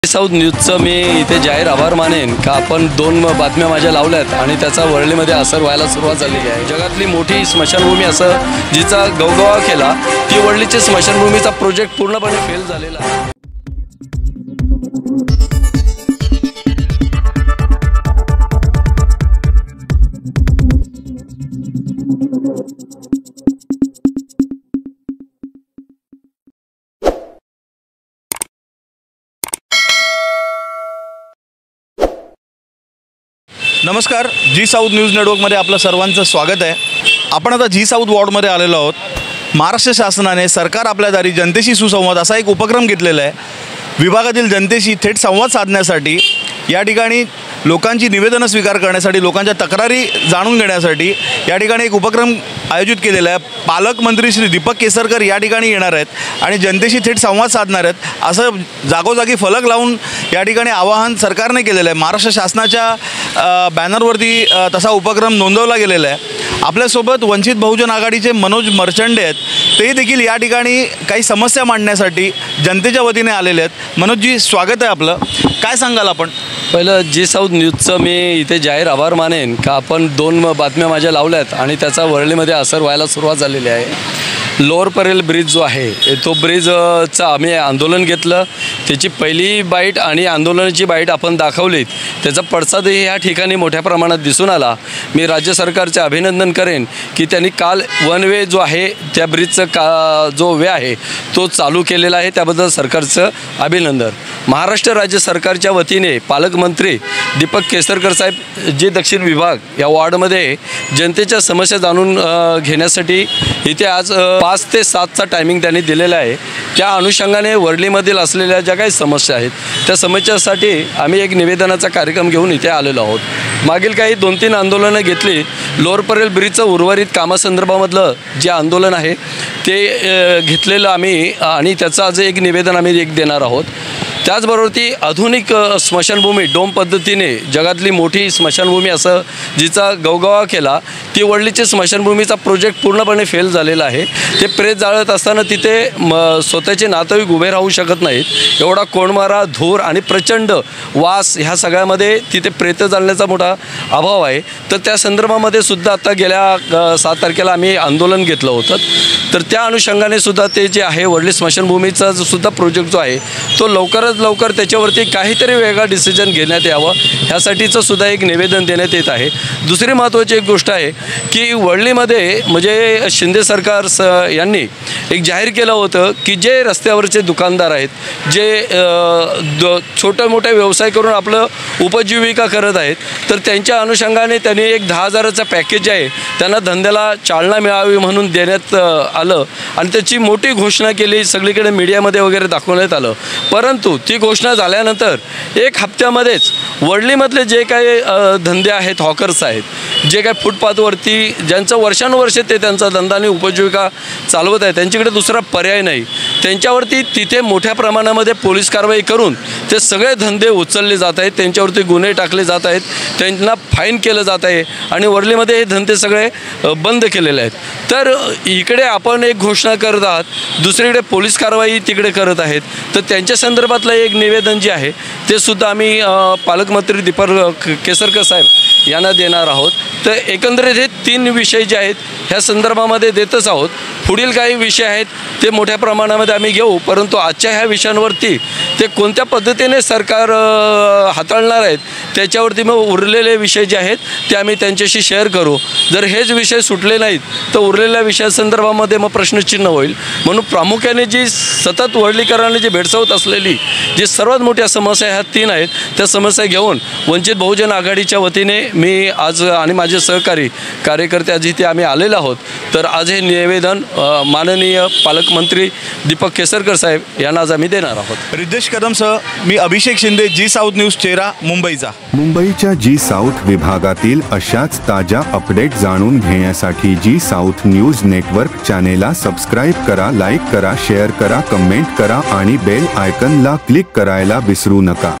South न्यूजचं मी इथे जाहीर आभार मानेन का आपण 2 बातम्या माझ्या लावल्यात आणि त्याचा वरळीमध्ये असर व्हायला सुरुवात झालेली आहे। जगातली मोठी स्मशानभूमी असं जिचा गवगवा केला ती वरळीची स्मशानभूमीचा प्रोजेक्ट पूर्णपणे फेल झालेला आहे। नमस्कार, जी साऊथ न्यूज नेटवर्कमध्ये आपलं सर्वांचं स्वागत आहे। आपण आता जी साऊथ वॉर्डमध्ये आलेलो आहोत। महाराष्ट्र शासनाने सरकार आपल्या दारी जनतेशी सुसंवाद असा एक उपक्रम घेतलेला आहे। विभागातील जनतेशी थेट संवाद साधण्यासाठी या ठिकाणी लोकांची निवेदनं स्वीकार करण्यासाठी, लोकांच्या तक्रारी जाणून घेण्यासाठी या ठिकाणी एक उपक्रम आयोजित केलेला आहे। पालकमंत्री श्री दीपक केसरकर या ठिकाणी येणार आहेत आणि जनतेशी थेट संवाद साधणार आहेत असं जागोजागी फलक लावून या ठिकाणी आवाहन सरकारने केलेलं आहे। महाराष्ट्र शासनाच्या बॅनरवरती तसा उपक्रम नोंदवला गेलेला आहे। आपल्यासोबत वंचित बहुजन आघाडीचे मनोज मर्चंडे आहेत, ते देखील या ठिकाणी काही समस्या मांडण्यासाठी जनतेच्या वतीने आलेले आहेत। मनोजजी, स्वागत आहे आपलं। काय सांगाल आपण? पहिलं जी साऊथ न्यूजचं मी इथे जाहीर आभार मानेन का आपण 2 बातम्या माझ्या लावल्यात आणि त्याचा वरळीमध्ये असर व्हायला सुरुवात झालेली आहे। लोअर परेल ब्रिज जो आहे तो ब्रिजचं आम्ही आंदोलन घेतलं, त्याची पहिली बाईट आणि आंदोलनाची बाईट आपण दाखवलीत, त्याचा पडसादही या ठिकाणी मोठ्या प्रमाणात दिसून आला। मी राज्य सरकारचे अभिनंदन करेन की त्यांनी काल वन वे जो आहे त्या ब्रिजचं जो वे आहे तो चालू केलेला आहे, त्याबद्दल सरकारचं अभिनंदन। महाराष्ट्र राज्य सरकारच्या वतीने पालकमंत्री दीपक केसरकर साहेब जे दक्षिण विभाग या वॉर्डमध्ये जनतेच्या समस्या जाणून घेण्यासाठी इथे आज 5 ते 7चा टायमिंग त्यांनी दिलेला आहे। त्या अनुषंगाने वरळीमधील असलेल्या ज्या काही समस्या आहेत त्या समस्यासाठी आम्ही एक निवेदनाचा कार्यक्रम घेऊन इथे आलेलो आहोत। मागील काही 2-3 आंदोलनं घेतली। लोअर परेल ब्रिजचं उर्वरित कामासंदर्भामधलं जे आंदोलन आहे ते घेतलेलं आम्ही आणि त्याचं आज एक निवेदन आम्ही देणार आहोत। त्याचबरोबर ती आधुनिक स्मशानभूमी डोम पद्धतीने जगातली मोठी स्मशानभूमी असं जिचा गवगवा केला ती वरळीची स्मशानभूमीचा प्रोजेक्ट पूर्णपणे फेल झालेला आहे। ते प्रेत जाळत असताना तिथे स्वतःचे नातेवाईक उभे राहू शकत नाहीत। एवढा कोंडमारा, धूर आणि प्रचंड वास ह्या सगळ्यामध्ये तिथे प्रेत जाळण्याचा मोठा अभाव आहे। तर त्या संदर्भामध्ये सुद्धा आता गेल्या 7 तारखेला आम्ही आंदोलन घेतलं होतं। तर त्या अनुषंगाने सुद्धा ते जे आहे वरळी स्मशानभूमीचा सुद्धा प्रोजेक्ट जो आहे तो लवकर त्याच्यावरती काहीतरी वेगळा डिसिजन घेण्यात यावं ह्यासाठीचं सुद्धा एक निवेदन देण्यात येत आहे। दुसरी महत्त्वाची एक गोष्ट आहे की वरळीमध्ये म्हणजे शिंदे सरकार यांनी एक जाहीर केलं होतं की जे रस्त्यावरचे दुकानदार आहेत, जे छोटे मोठे व्यवसाय करून आपलं उपजीविका करत आहेत, तर त्यांच्या अनुषंगाने त्यांनी एक 10,000चं पॅकेज आहे त्यांना धंद्याला चालना मिळावी म्हणून देण्यात आलं आणि त्याची मोठी घोषणा केली, सगळीकडे मीडियामध्ये वगैरे दाखवण्यात आलं। परंतु ती घोषणा झाल्यानंतर 1 हप्त्यामध्येच वरळीमधले जे काही धंदे आहेत, हॉकर्स आहेत, जे काही फुटपाथवरती ज्यांचं वर्षानुवर्षे ते त्यांचा धंदा आणि उपजीविका चालवत आहे, त्यांच्याकडे दुसरा पर्याय नाही, त्यांच्यावरती तिथे मोठ्या प्रमाणामध्ये पोलीस कारवाई करून ते सगळे धंदे उचलले जात आहेत, त्यांच्यावरती गुन्हे टाकले जात आहेत, त्यांना फाईन केलं जात आहे आणि वरळीमध्ये हे धंदे सगळे बंद केलेले आहेत। तर इकडे आपण एक घोषणा करत आहात, दुसरीकडे पोलीस कारवाई तिकडे करत आहेत। तर त्यांच्या संदर्भातलं एक निवेदन जे आहे ते सुद्धा आम्ही पालकमंत्री दीपक केसरकर साहेब यांना देणार आहोत। तर एकंदरीत हे 3 विषय जे आहेत ह्या संदर्भामध्ये देतच आहोत। पुढील काही विषय आहेत ते मोठ्या प्रमाणामध्ये आम्ही घेऊ, परंतु आजच्या ह्या विषयांवरती ते कोणत्या पद्धतीने सरकार हाताळणार आहेत त्याच्यावरती मग उरलेले विषय जे आहेत ते आम्ही त्यांच्याशी शेअर करू। जर हेच विषय सुटले नाहीत तर उरलेल्या विषयासंदर्भामध्ये मग प्रश्नचिन्ह होईल। म्हणून प्रामुख्याने जी सतत वरळीकरांनी जी भेडसावत असलेली जी सर्वात मोठ्या समस्या ह्या 3 आहेत, त्या समस्या घेऊन वंचित बहुजन आघाडीच्या वतीने मी आज आणि माझे सहकारी कार्यकर्ते आज इथे आम्ही आलेलो आहोत। तर आज हे निवेदन माननीय पालकमंत्री दीपक केसरकर साहेब यांना आज आम्ही देणार आहोत। रिद्धेश कदमसह मी अभिषेक शिंदे, जी साऊथ न्यूज चेहरा, मुंबईचा। मुंबईच्या जी साऊथ विभागातील अशाच ताज्या अपडेट जाणून घेण्यासाठी जी साऊथ न्यूज नेटवर्क चॅनेलला सबस्क्राईब करा, लाईक करा, शेअर करा, कमेंट करा आणि बेल आयकॉनला क्लिक करायला विसरू नका।